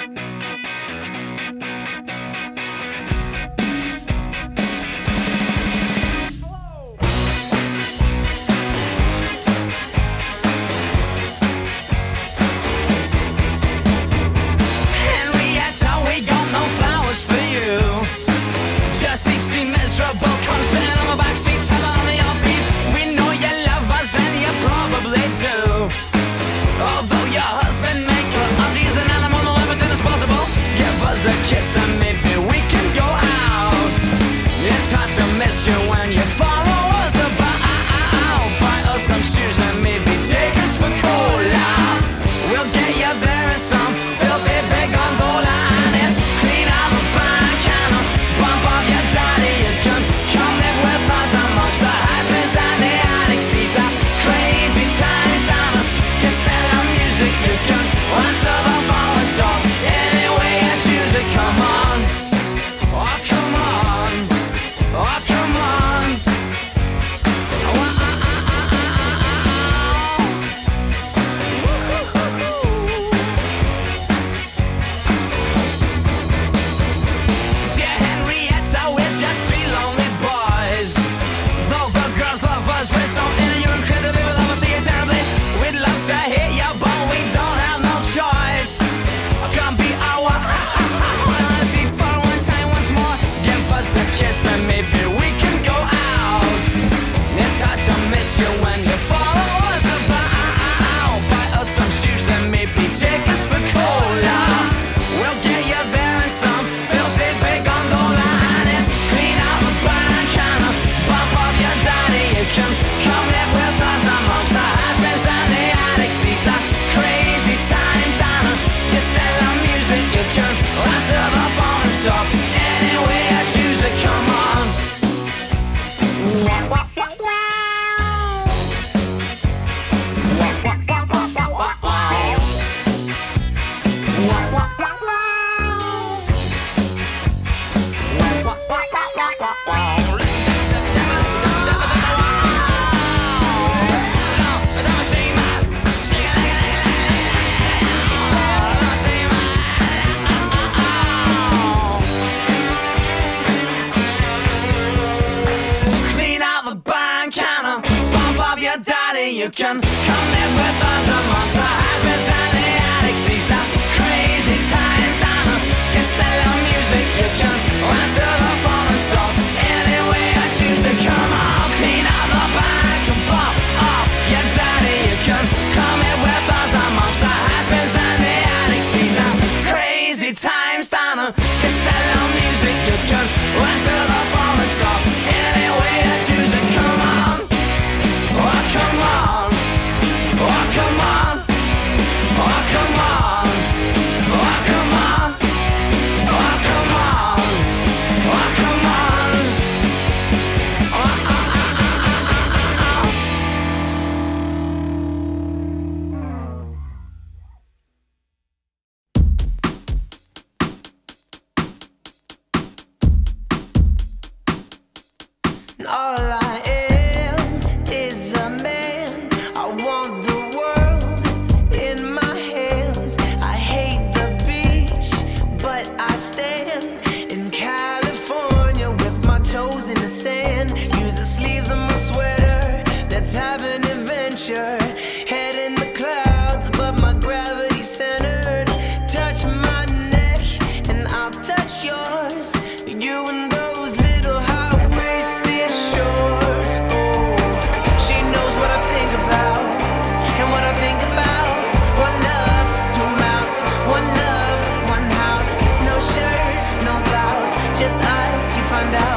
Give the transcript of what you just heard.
You can come live with us amongst the husbands and the addicts. These are crazy times down on Castello music. You can answer the phone and talk any way I choose to. Come on, clean out the back and pop off your daddy. You can come live with us amongst the husbands and the addicts. These are crazy times down on Castello music. You can answer the phone and talk any way I choose to. Come on, oh come on. Oh, come on. Oh, come on. Oh, come on. Oh, come on. Oh, come on. All I am is a man. I want the world in my hands. I hate the beach, but I stand in California with my toes in the sand. Use the sleeves of my sweater. Let's have an adventure. Head in the clouds, but my gravity centered. Touch my neck and I'll touch yours. You and those little high-waisted shorts. Oh, she knows what I think about and what I think about. One love, two mouths. One love, one house. No shirt, no blouse, just us. You find out.